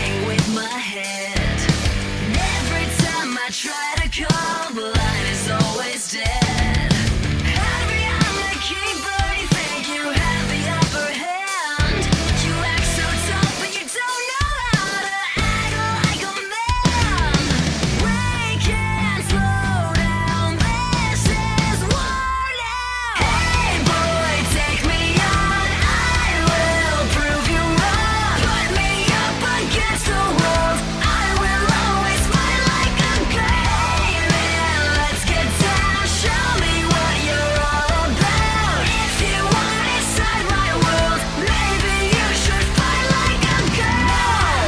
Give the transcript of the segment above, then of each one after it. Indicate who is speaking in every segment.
Speaker 1: playing with my head. And every time I try to call, the line is always dead. How beyond the keeper, you think you have the upper hand. You act so tough, but you don't know how to act like a man. We can't slow down, this is war now. Hey boy, take me on, I will prove you wrong. Put me up against the wall, I will always fight like a girl. Hey man, let's get down, show me what you're all about. If you want inside my world, maybe you should fight like a girl.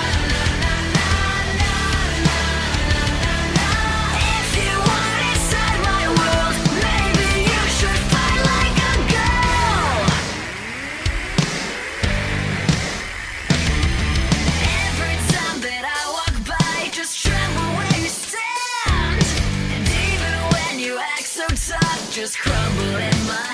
Speaker 1: If you want inside my world, maybe you should fight like a girl. Every time that I walk by, just tremble when you stand. And even when you act so tough, just crumble in my